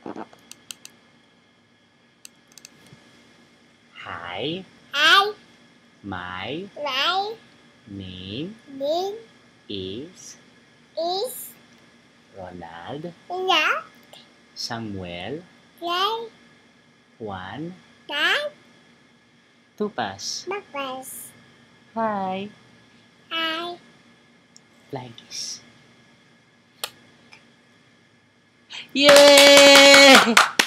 Hi. Hi. My My name name is is Ronald Samuel Juan Juan Tupas. Tupas. Hi. Hi. Like this. Yay!